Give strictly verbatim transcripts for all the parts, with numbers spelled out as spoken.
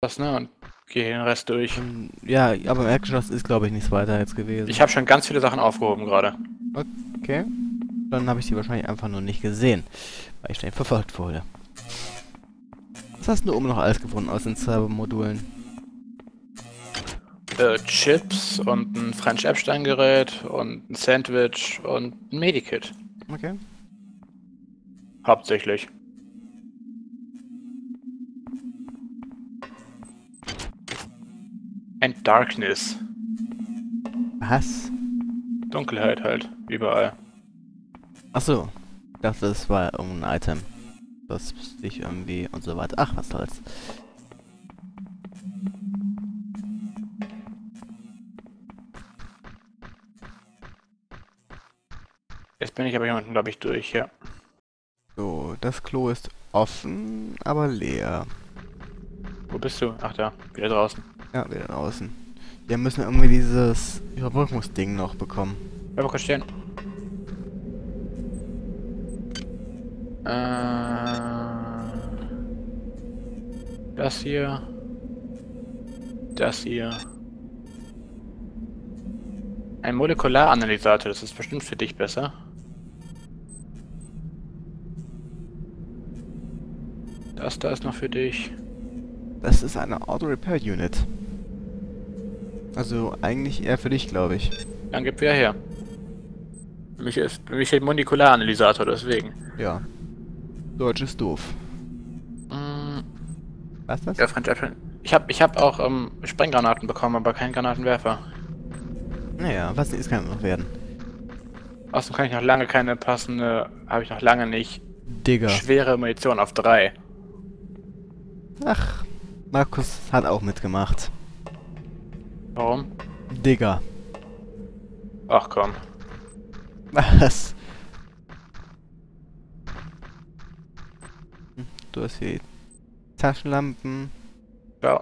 Das, ne? Und gehe den Rest durch. Ähm, ja, aber im Erdgeschoss ist, glaube ich, nichts weiter jetzt gewesen. Ich habe schon ganz viele Sachen aufgehoben gerade. Okay. Dann habe ich die wahrscheinlich einfach nur nicht gesehen, weil ich schnell verfolgt wurde. Was hast du oben noch alles gefunden aus den Servermodulen? Äh, Chips und ein French Epstein-Gerät und ein Sandwich und ein Medikit. Okay. Hauptsächlich. And Darkness. Was? Dunkelheit halt. Überall. Achso. Ich dachte, das war irgendein Item. Das sich irgendwie und so weiter. Ach, was soll's. Jetzt bin ich aber hier unten, glaube ich, durch, ja. So, das Klo ist offen, aber leer. Wo bist du? Ach da, wieder draußen. Ja, wieder draußen. Wir müssen irgendwie dieses Überbrückungsding noch bekommen. Bleib mal kurz stehen. Äh, das hier. Das hier. Ein Molekularanalysator, das ist bestimmt für dich besser. Das da ist noch für dich. Das ist eine Auto-Repair-Unit. Also eigentlich eher für dich, glaube ich. Dann gib wer her. Für mich ist für mich steht Molekularanalysator, deswegen. Ja. Deutsch ist doof. Mm, Was ist das? ja, French Apple. Ich habe ich hab auch ähm, Sprenggranaten bekommen, aber keinen Granatenwerfer. Naja, was ist, kann noch werden. Außerdem kann ich noch lange keine passende, habe ich noch lange nicht Digger. schwere Munition auf drei. Ach, Markus hat auch mitgemacht. Warum? Digger. Ach komm. Was? Hm, Du hast hier Taschenlampen. Ja.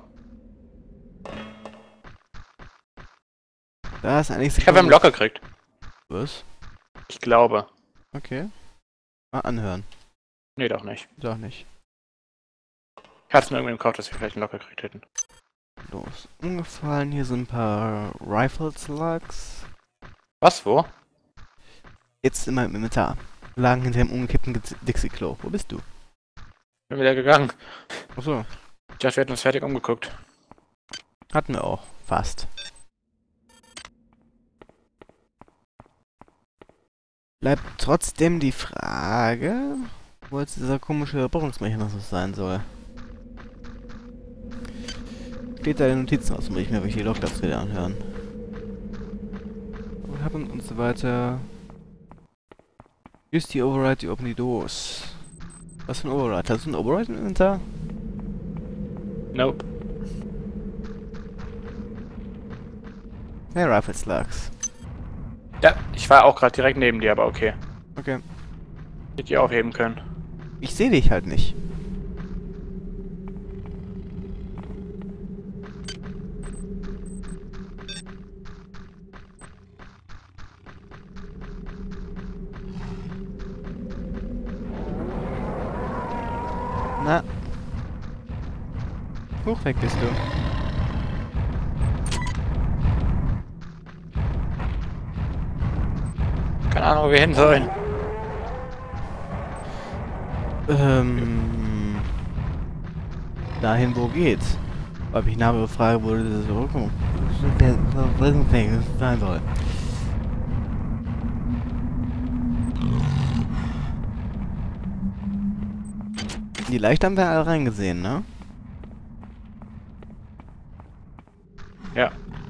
Da ist eigentlich... Ich habe einen Locker gekriegt. Was? Ich glaube. Okay. Mal anhören. Nee, doch nicht. Doch nicht. Ich hatte es mir irgendwie im Kopf, dass wir vielleicht einen Locker gekriegt hätten. Los. Umgefallen. Hier sind ein paar Rifle Slugs. Was, wo? Jetzt in meinem Inventar. Lagen hinter dem umgekippten Dixie-Klo. Wo bist du? Bin wieder gegangen. Achso. Ich dachte, wir hätten uns fertig umgeguckt. Hatten wir auch. Fast. Bleibt trotzdem die Frage, wo jetzt dieser komische Überbrückungsmechanismus sein soll. Steht da in den Notizen aus, muss ich mir welche Logdates wieder anhören. Haben und so weiter. Use the override to open the doors. Was für ein Override? Hast du ein Override im Inventar? Nope. Hey, Rifle Slugs. Ja, ich war auch gerade direkt neben dir, aber okay. Okay. Hätte ich aufheben können. Ich sehe dich halt nicht. Na. Hoch weg bist du. Keine Ahnung, wo wir hin sollen. Ähm. Dahin, wo geht's? Weil ich eine Frage, wo dieses Überbrückung sein soll. Die Leichen haben wir alle reingesehen, ne? Ja.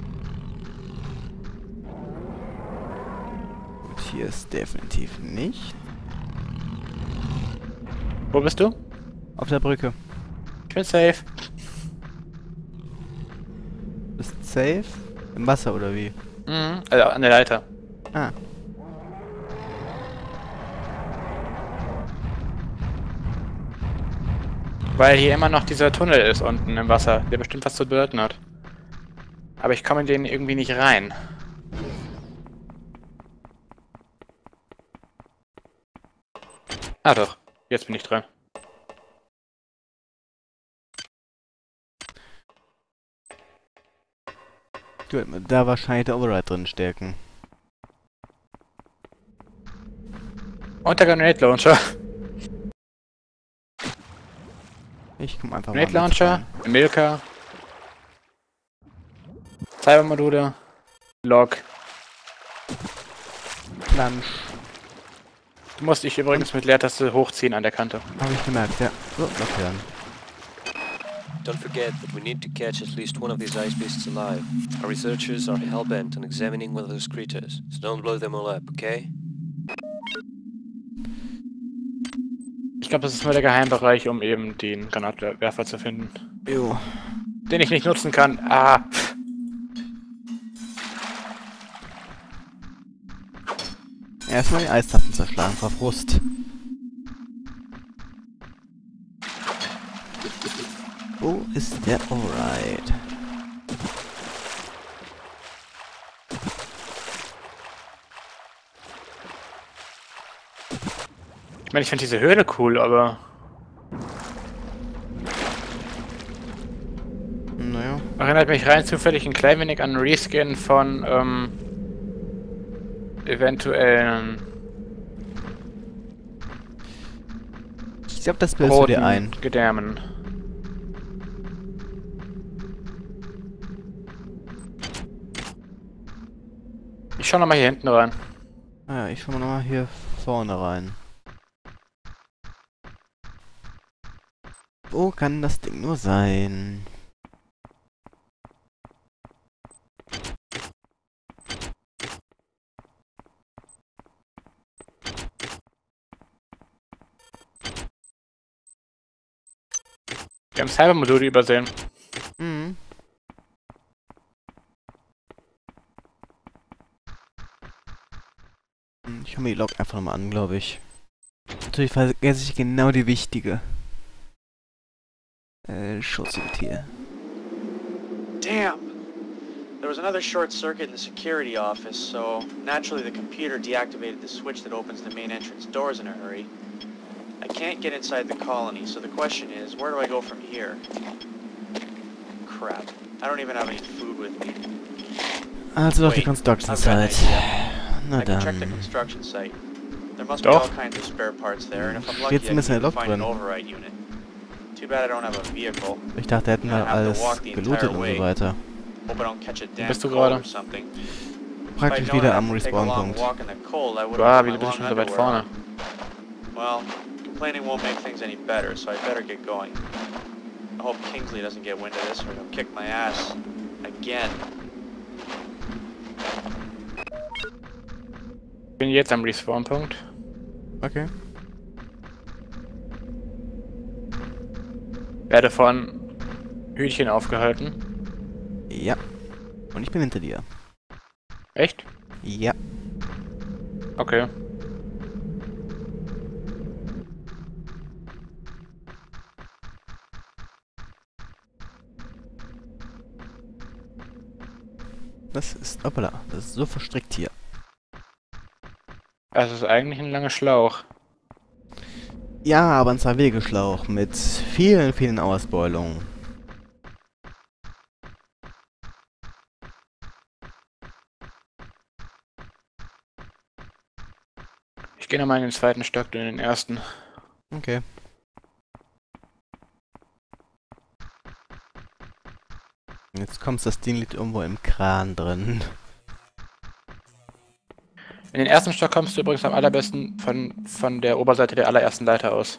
Gut, hier ist definitiv nicht. Wo bist du? Auf der Brücke. Ich bin safe. Bist safe? Im Wasser oder wie? Mhm. Also an der Leiter. Ah. Weil hier immer noch dieser Tunnel ist unten im Wasser, der bestimmt was zu bedeuten hat. Aber ich komme in den irgendwie nicht rein. Ah doch, jetzt bin ich dran. Gut, da wahrscheinlich der Override drin stecken. Und der Grenade Launcher. Ich komm einfach Grenade mal mit Launcher, rein. Milka. Cybermodule. Log. Lunch. Du musst dich übrigens mit Leertaste hochziehen an der Kante. Habe ich gemerkt, ja. So, noch hören. Don't forget that we need to catch at least one of these ice beasts alive. Our researchers are hell-bent on examining one of those creatures, so don't blow them all up, okay? Ich glaube, das ist nur der Geheimbereich, um eben den Granatwerfer zu finden. Jo. Den ich nicht nutzen kann. Ah! Erstmal die Eistasten zerschlagen, vor Frust. Wo ist der Override? Ich meine, ich finde diese Höhle cool, aber... Naja. Erinnert mich rein zufällig ein klein wenig an Reskin von, ähm... eventuellen... Ich glaube, das bildest du dir ein. Gedärmen. Ich schau nochmal hier hinten rein. Ah ja, ich schau mal nochmal hier vorne rein. Wo kann das Ding nur sein? Wir haben Cybermodule übersehen. Mhm. Ich höre mir die Log einfach nochmal an, glaube ich. Natürlich vergesse ich genau die wichtige. Äh, Schussutier. Damn! There was another short circuit in the security office, so naturally the computer deactivated the switch that opens the main entrance doors in a hurry. I can't get inside the colony, so the question is, where do I go from here? Crap. I don't even have any food with me. Also doch die Wait, Construction I've got an Site. idea. Na I can check the dann. construction site. There must Doch. be all kinds of spare parts there, and if I'm Steht lucky, I zumindest can eine even Lok find an drin. override unit. Too bad I don't have a vehicle. Ich dachte, hätten wir alles gelootet und so weiter. Hope I don't catch a damn bist du cold gerade? or something. Praktisch wieder am Respawn-Punkt. Boah, wieso bist du schon so weit vorne? Well, complaining won't make things any better, so I better get going. I hope Kingsley doesn't get wind of this or he'll kick my ass. Again. Ich bin jetzt am Respawn-Punkt. Okay. Werde von Hühnchen aufgehalten. Ja. Und ich bin hinter dir. Echt? Ja. Okay. Das ist... Hoppala. Das ist so verstrickt hier. Das ist eigentlich ein langer Schlauch. Ja, aber ein Zwei-Wege-Schlauch mit vielen, vielen Ausbeulungen. Ich gehe nochmal in den zweiten Stock, du in den ersten. Okay. Jetzt kommst das Ding liegt irgendwo im Kran drin. In den ersten Stock kommst du übrigens am allerbesten von, von der Oberseite der allerersten Leiter aus.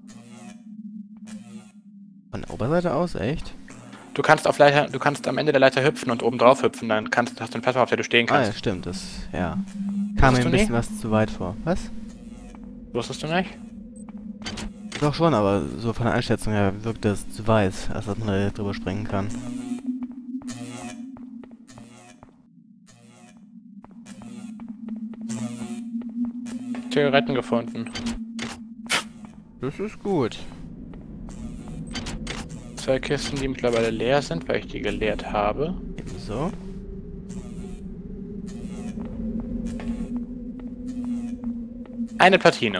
Von der Oberseite aus, echt? Du kannst auf Leiter, du kannst am Ende der Leiter hüpfen und oben drauf hüpfen, dann kannst, hast du eine Plattform, auf der du stehen Ah ja, kannst. stimmt, das, ja. Kam mir Wusstest ein du bisschen nie? was zu weit vor. Was? Wusstest du nicht? Doch schon, aber so von der Einschätzung her wirkt das zu weit, als dass man da drüber springen kann. Zigaretten gefunden. Das ist gut. Zwei Kisten, die mittlerweile leer sind, weil ich die geleert habe. Ebenso. Eine Platine.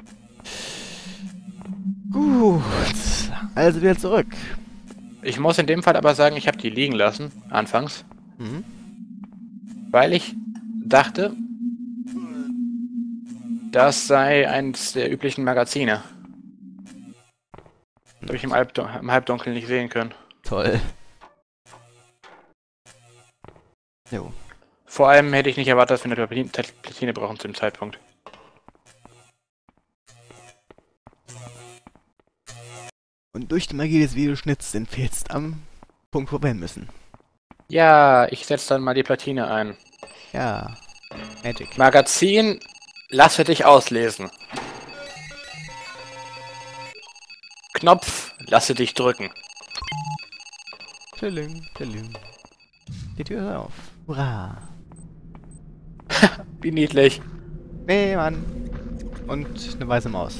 Gut. Also wieder zurück. Ich muss in dem Fall aber sagen, ich habe die liegen lassen, anfangs. Mhm. Weil ich dachte, das sei eines der üblichen Magazine. Das habe ich im, Halbdun im Halbdunkeln nicht sehen können. Toll. Jo. Vor allem hätte ich nicht erwartet, dass wir eine Platine, Platine brauchen zu dem Zeitpunkt. Und durch die Magie des Videoschnitts sind wir jetzt am Punkt, wo wir hin müssen. Ja, ich setze dann mal die Platine ein. Ja. Magic. Magazin, lasse dich auslesen. Knopf, lasse dich drücken. Tschilling, tschilling. Die Tür ist auf. Hurra. Wie niedlich. Nee, Mann. Und eine weiße Maus.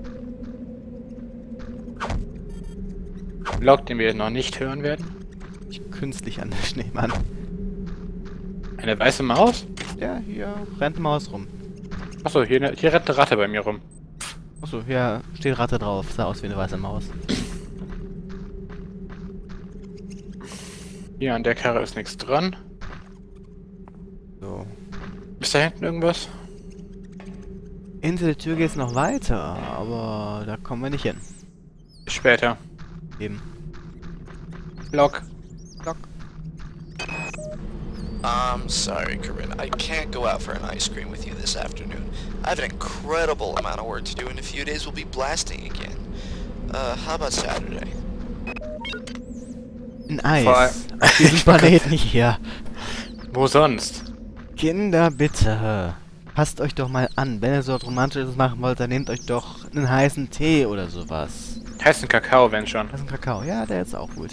Log, den wir noch nicht hören werden. Ich künstlich an der Schneemann. Eine weiße Maus? Ja, hier rennt eine Maus rum. Achso, hier, ne, hier rennt eine Ratte bei mir rum. Achso, hier steht Ratte drauf. Sah aus wie eine weiße Maus. Hier an der Karre ist nichts dran. So. Ist da hinten irgendwas? Hinter der Tür geht's noch weiter, aber da kommen wir nicht hin. Später. Eben. Log. Lock. I'm sorry, Corinne. I can't go out for an ice cream with you this afternoon. I have an incredible amount of work to do. In a few days, we'll be blasting again. Uh, how about Saturday? Ein Vor Eis. Auf diesem Planeten hier. Wo sonst? Kinder, bitte. Passt euch doch mal an. Wenn ihr so was Romantisches machen wollt, dann nehmt euch doch einen heißen Tee oder sowas. Heißen Kakao, wenn schon. Heißen Kakao. Ja, der ist auch gut.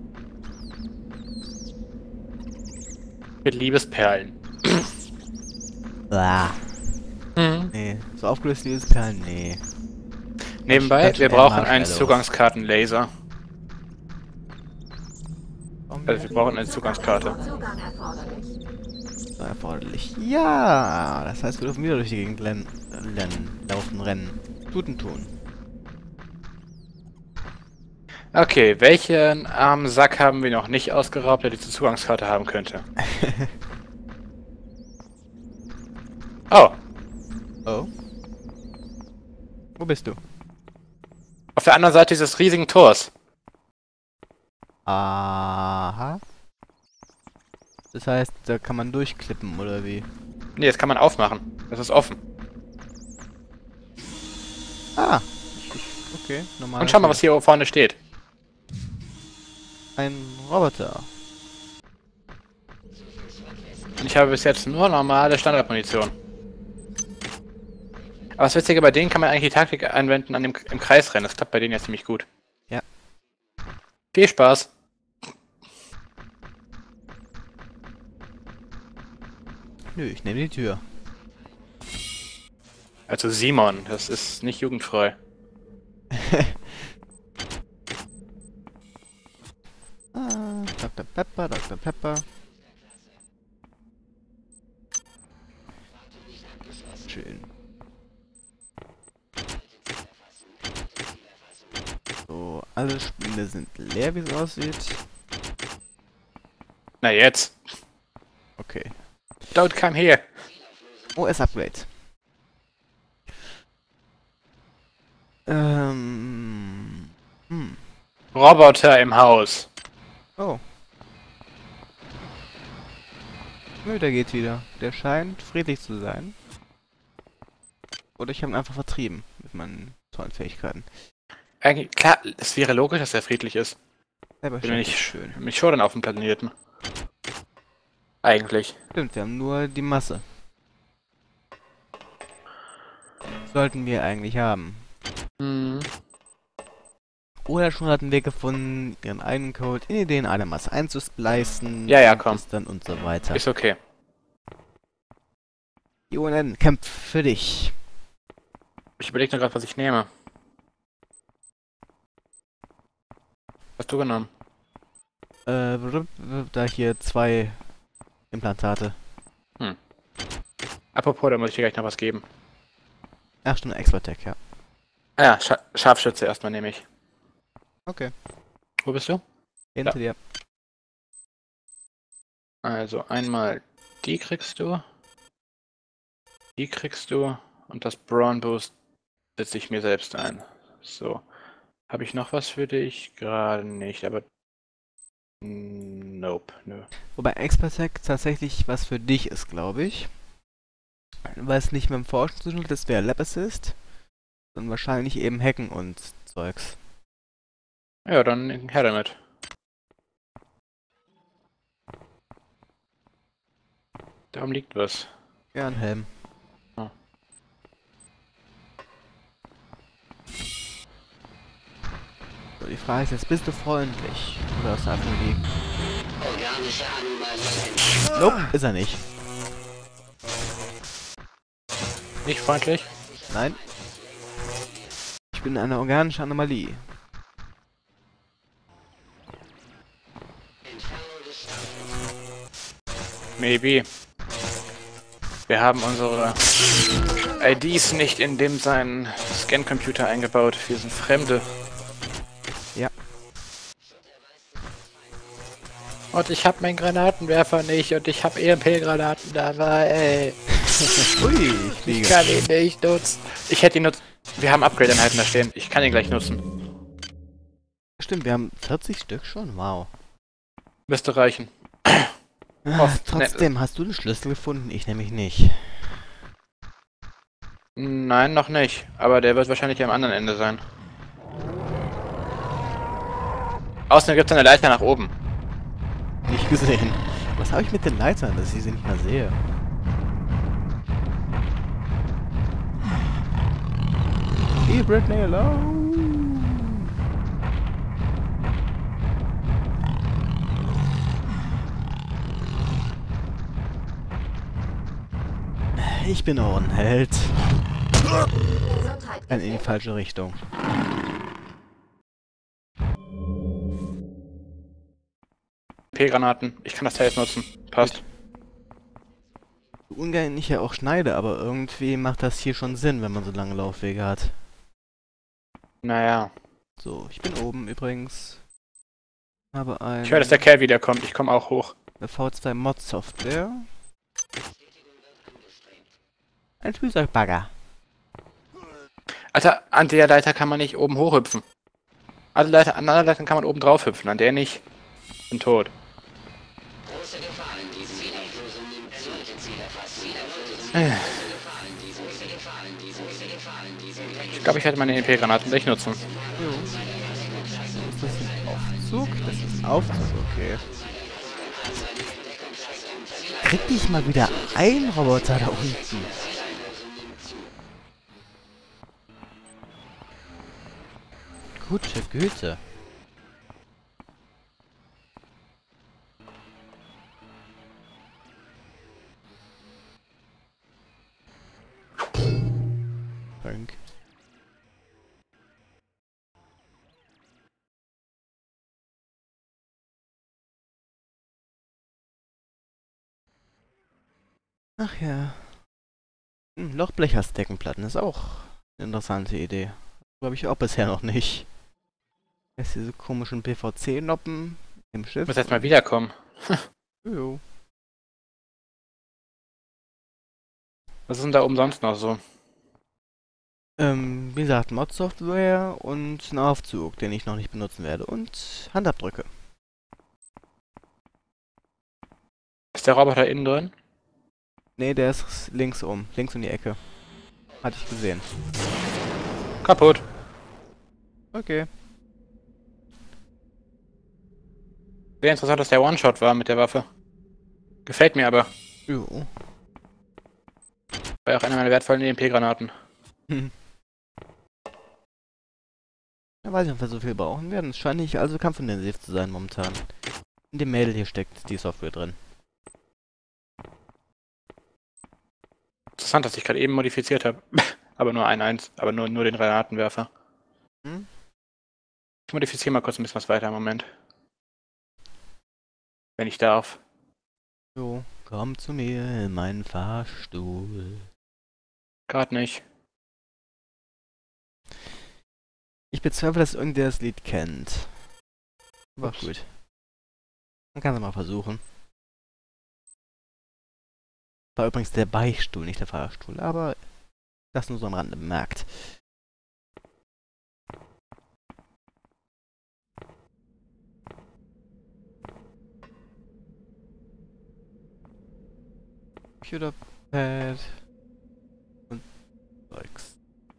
Mit Liebesperlen. Ah. Mhm. Nee. So aufgelöst Liebesperlen? Nee. Nebenbei, Das wir schon brauchen eher einen Marshmallows. Zugangskartenlaser. Warum Also wir brauchen eine Zugangskarte. so erforderlich? Ja. Das heißt, wir dürfen wieder durch die Gegend rennen. rennen laufen, rennen. Tuten tun. Okay, welchen armen Sack haben wir noch nicht ausgeraubt, der diese Zugangskarte haben könnte? Oh, Oh. Wo bist du? auf der anderen Seite dieses riesigen Tors. Aha. Das heißt, da kann man durchklippen, oder wie? Nee, das kann man aufmachen. Das ist offen. Ah. Okay, normal. Und schau mal, was hier vorne steht. Ein Roboter. Und ich habe bis jetzt nur normale Standardmunition. Aber das Witzige, bei denen kann man eigentlich die Taktik anwenden an dem, im Kreis rennen. Das klappt bei denen ja ziemlich gut. Ja. Viel Spaß. Nö, ich nehme die Tür. Also Simon, das ist nicht jugendfrei. Ah, Doktor Pepper, Doktor Pepper. Schön. So, alle Spiele sind leer, wie es aussieht. Na jetzt. Okay. Don't come here. O S-Upgrade. Ähm... Hm. Roboter im Haus. Oh. Nö, der geht wieder. Der scheint friedlich zu sein. Oder ich habe ihn einfach vertrieben mit meinen tollen Fähigkeiten. Eigentlich, klar, es wäre logisch, dass er friedlich ist. Aber Bin ich schön. mich schon auf dem Planeten. Eigentlich. Stimmt, wir haben nur die Masse. Sollten wir eigentlich haben. Hm. Oder schon hatten wir gefunden, ihren eigenen Code in die D N A der Masse einzusplicen. Ja, ja, komm. Dann und so weiter. Ist okay. I O N kämpft für dich. Ich überlege nur gerade, was ich nehme. Was hast du genommen? Äh, da hier zwei Implantate. Hm. Apropos, da muss ich dir gleich noch was geben. Ach, schon Expert-Tech, ja. Ah ja, Scha Scharfschütze erstmal nehme ich. Okay. Wo bist du? Hinter Ja. dir. Also einmal Die kriegst du. Die kriegst du. Und das Brawn Boost setze ich mir selbst ein. So. Habe ich noch was für dich? Gerade nicht, aber... Nope, nö. Wobei Expert-Tech tatsächlich was für dich ist, glaube ich. Weil es nicht mit dem Forschen zu tun hat, das wäre Lab Assist. Sondern wahrscheinlich eben Hacken und Zeugs. Ja, dann her damit. Da liegt was. Ja, ein Helm. Ah. So, die Frage ist jetzt, bist du freundlich? Oder hast du einfach nur liegen? Nope, ist er nicht. Nicht freundlich? Nein. Ich bin eine organische Anomalie. Maybe. Wir haben unsere I Ds nicht in dem seinen Scan-Computer eingebaut. Wir sind Fremde. Ja. Und ich habe meinen Granatenwerfer nicht und ich habe E M P-Granaten dabei. Ui, ich Ich fliege. kann ihn nicht nutzen. Ich hätte ihn nutzen. Wir haben Upgrade-Einheiten da stehen. Ich kann ihn gleich nutzen. Stimmt, wir haben vierzig Stück schon? Wow. Müsste reichen. Ah, Oft, trotzdem, hast du den Schlüssel gefunden? Ich nämlich nicht. Nein, noch nicht. Aber der wird wahrscheinlich am anderen Ende sein. Außerdem gibt es eine Leiter nach oben. Nicht gesehen. Was habe ich mit den Leitern, dass ich sie nicht mehr sehe? Leave Britney alone! Ich bin auch ein Held. Nein, in die falsche Richtung. P-Granaten. Ich kann das Teil jetzt nutzen. Passt. So ungern ich ja auch schneide, aber irgendwie macht das hier schon Sinn, wenn man so lange Laufwege hat. Naja. So, ich bin oben übrigens. Habe ein... Ich höre, dass der Kerl wiederkommt. Ich komme auch hoch. eine V zwei Mod Software. Ein Spielzeugbagger. Alter, an der Leiter kann man nicht oben hochhüpfen. Alle Leiter, an anderen Leitern kann man oben drauf hüpfen, an der nicht. Bin tot. Ich glaube, ich hätte meine E M P-Granaten gleich nutzen. Jo. Ist das ein Aufzug? Das ist ein Aufzug, okay. Krieg dich mal wieder ein, Roboter da unten. Gute Güte. Frank. Ach ja. Hm, Lochblech als Deckenplatten ist auch eine interessante Idee. Habe ich auch bisher noch nicht. Jetzt diese komischen P V C-Noppen im Schiff. Ich muss jetzt mal wiederkommen. Jo. Was ist denn da oben sonst noch so? Ähm, wie gesagt, Mod-Software und ein Aufzug, den ich noch nicht benutzen werde. Und Handabdrücke. Ist der Roboter innen drin? Ne, der ist links um. Links um die Ecke. Hatte ich gesehen. Kaputt. Okay. Sehr interessant, dass der One-Shot war mit der Waffe. Gefällt mir aber. Jo. War ja auch einer meiner wertvollen E M P-Granaten. Hm. Ja, weiß nicht, ob wir so viel brauchen werden. Es scheint nicht also kampfintensiv zu sein momentan. In dem Mädel hier steckt die Software drin. Interessant, dass ich gerade eben modifiziert habe. Aber nur ein eins. Aber nur, nur den Granatenwerfer. Hm? Ich modifiziere mal kurz ein bisschen was weiter im Moment. Wenn ich darf. Jo, komm zu mir in meinen Fahrstuhl. Gerade nicht. Ich bezweifle, dass irgendwer das Lied kennt. Aber Ups. gut. Man kann es mal versuchen. War übrigens der Beichtstuhl, nicht der Fahrstuhl, aber das nur so am Rande bemerkt. Computerpad und Zeugs.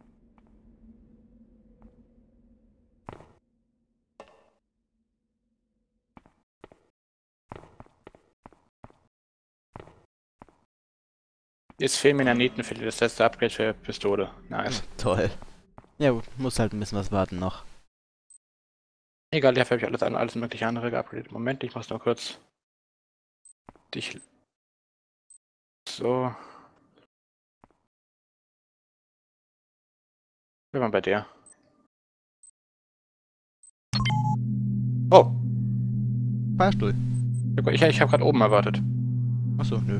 Jetzt fehlen mir Naniten für das letzte Upgrade für Pistole. Nice. Toll. Ja gut, muss halt ein bisschen was warten noch. Egal, dafür habe ich alles, alles mögliche andere geupgradet. Moment, ich muss noch kurz dich... So. Wir waren bei der. Oh! Fahrstuhl. Ich, ich habe gerade oben erwartet. Achso, nö.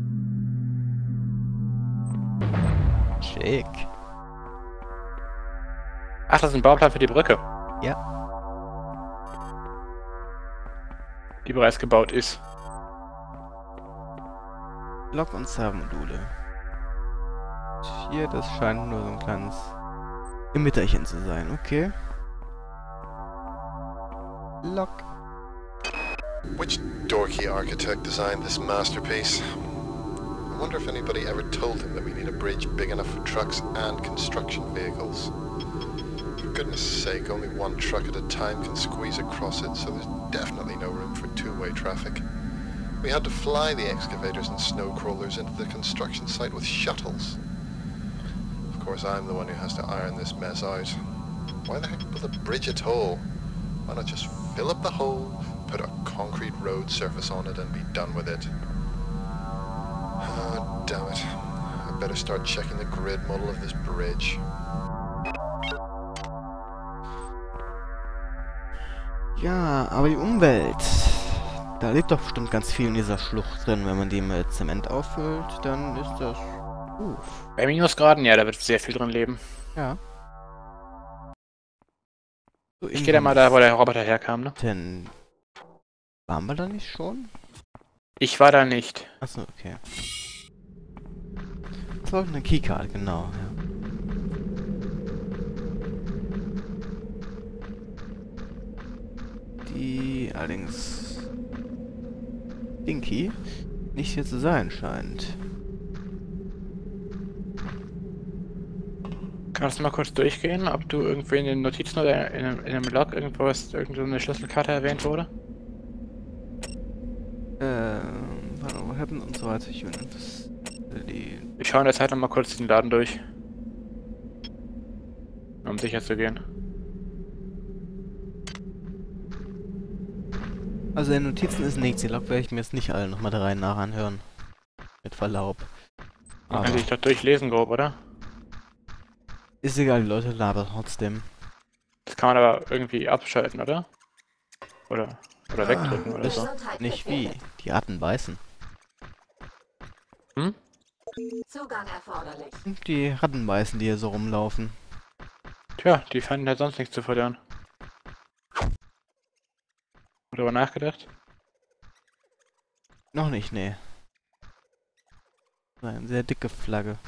Schick. Ach, das ist ein Bauplan für die Brücke. Ja. Die bereits gebaut ist. Lok- und Servomodule. Hier, das scheint nur so ein kleines Gemitterchen zu sein, okay. Lok. Which dorky architect designed this masterpiece? I wonder if anybody ever told him that we need a bridge big enough for trucks and construction vehicles. For goodness sake, only one truck at a time can squeeze across it, so there's definitely no room for two-way traffic. We had to fly the excavators and snow crawlers into the construction site with shuttles. Of course, I'm the one who has to iron this mess out. Why the heck build a bridge at all? Why not just fill up the hole, put a concrete road surface on it and be done with it? Oh, damn it. I better start checking the grid model of this bridge. Ja, aber die Umwelt. Da lebt doch bestimmt ganz viel in dieser Schlucht drin. Wenn man die mit Zement auffüllt, dann ist das... Uff. Bei Minusgraden, ja, da wird sehr viel drin leben. Ja. So, Ich gehe da mal da, wo der Roboter herkam, ne? Denn... Waren wir da nicht schon? Ich war da nicht. Achso, okay. Das war eine Keycard, genau, ja. Die allerdings Dinky nicht hier zu sein scheint. Kannst du mal kurz durchgehen, ob du irgendwie in den Notizen oder in einem, in einem Log irgendwo ist, irgendeine Schlüsselkarte erwähnt wurde? Ähm, what happened und so weiter. Die Ich schaue in der Zeit noch mal kurz den Laden durch. Um sicher zu gehen. Also in den Notizen ist nichts, die Log werde ich mir jetzt nicht alle nochmal da rein nach anhören. Mit Verlaub. Man kann sich doch durchlesen, grob, oder? Ist egal, die Leute labern trotzdem. Das kann man aber irgendwie abschalten, oder? Oder, oder wegdrücken oder so. Nicht wie. Die Ratten beißen. Hm? Zugang erforderlich. Die Ratten beißen, die hier so rumlaufen. Tja, die fanden halt sonst nichts zu futtern. Darüber nachgedacht? Noch nicht, nee. Eine sehr dicke Flagge.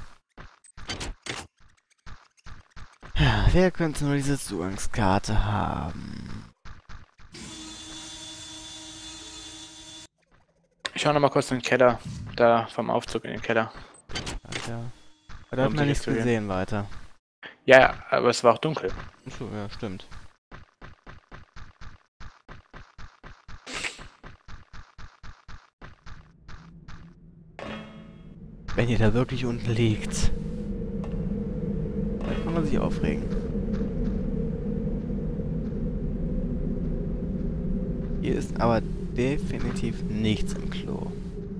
Ja, wer könnte nur diese Zugangskarte haben? Ich schau noch mal kurz in den Keller. Da vom Aufzug in den Keller. Ach ja. Aber da hat man nichts gesehen weiter. Ja, ja, aber es war auch dunkel. Achso, ja, stimmt. Wenn ihr da wirklich unten liegt, dann kann man sich aufregen. Hier ist aber definitiv nichts im Klo.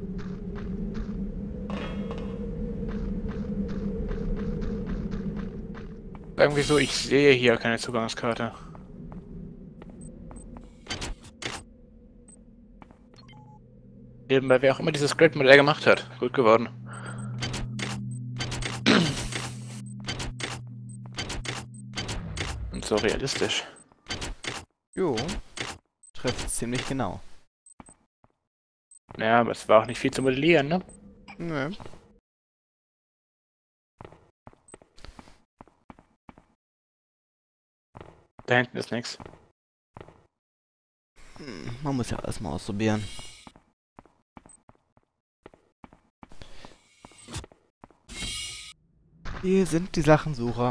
Irgendwie so, ich sehe hier keine Zugangskarte. Nebenbei, wer auch immer dieses Grid-Modell gemacht hat. Gut geworden. Und so realistisch. Jo, trifft ziemlich genau. Naja, aber es war auch nicht viel zu modellieren, ne? Nö. Da hinten ist nichts. Hm, man muss ja erstmal ausprobieren. Hier sind die Sachensucher.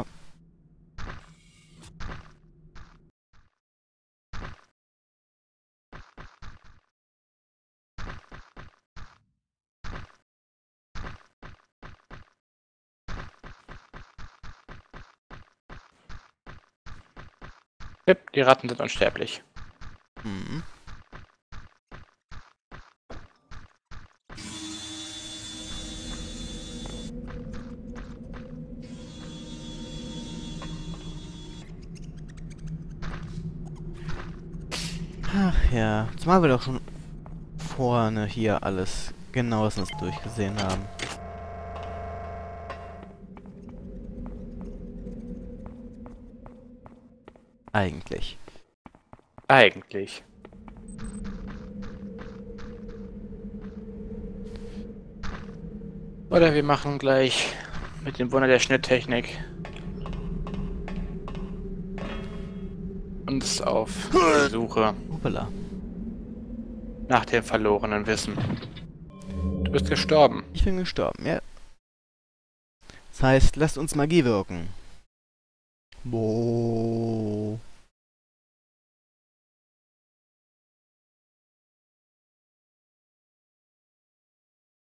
Yep, die Ratten sind unsterblich. Hm. Ach ja, zumal wir doch schon vorne hier alles genauestens durchgesehen haben. Eigentlich. Eigentlich. Oder wir machen gleich mit dem Wunder der Schnitttechnik uns auf die Suche Hoppala. nach dem verlorenen Wissen. Du bist gestorben. Ich bin gestorben, ja. Das heißt, lasst uns Magie wirken. Boah.